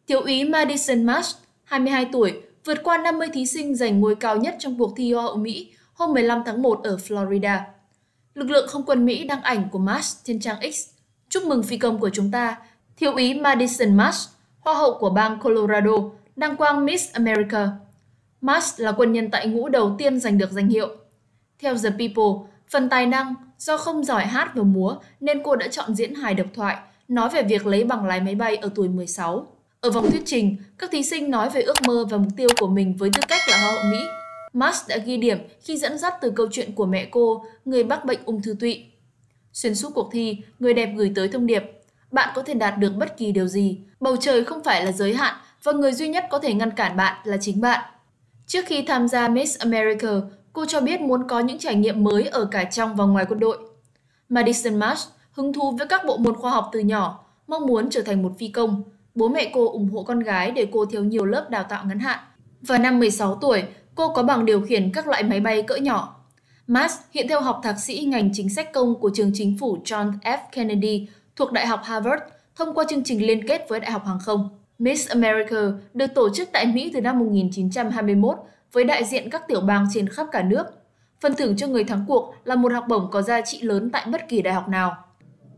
Thiếu úy Madison Marsh, 22 tuổi, vượt qua 50 thí sinh giành ngôi cao nhất trong cuộc thi Hoa hậu Mỹ hôm 15 tháng 1 ở Florida. Lực lượng không quân Mỹ đăng ảnh của Marsh trên trang X. Chúc mừng phi công của chúng ta, thiếu úy Madison Marsh, Hoa hậu của bang Colorado, đăng quang Miss America. Marsh là quân nhân tại ngũ đầu tiên giành được danh hiệu. Theo The People, phần tài năng, do không giỏi hát và múa nên cô đã chọn diễn hài độc thoại, nói về việc lấy bằng lái máy bay ở tuổi 16. Ở vòng thuyết trình, các thí sinh nói về ước mơ và mục tiêu của mình với tư cách là Hoa hậu Mỹ. Marsh đã ghi điểm khi dẫn dắt từ câu chuyện của mẹ cô, người mắc bệnh ung thư tụy. Xuyên suốt cuộc thi, người đẹp gửi tới thông điệp: bạn có thể đạt được bất kỳ điều gì, bầu trời không phải là giới hạn và người duy nhất có thể ngăn cản bạn là chính bạn. Trước khi tham gia Miss America, cô cho biết muốn có những trải nghiệm mới ở cả trong và ngoài quân đội. Madison Marsh hứng thú với các bộ môn khoa học từ nhỏ, mong muốn trở thành một phi công. Bố mẹ cô ủng hộ con gái để cô theo nhiều lớp đào tạo ngắn hạn. Vào năm 16 tuổi, cô có bằng điều khiển các loại máy bay cỡ nhỏ. Marsh hiện theo học thạc sĩ ngành chính sách công của trường chính phủ John F. Kennedy thuộc Đại học Harvard thông qua chương trình liên kết với Đại học Hàng không. Miss America được tổ chức tại Mỹ từ năm 1921 với đại diện các tiểu bang trên khắp cả nước. Phần thưởng cho người thắng cuộc là một học bổng có giá trị lớn tại bất kỳ đại học nào.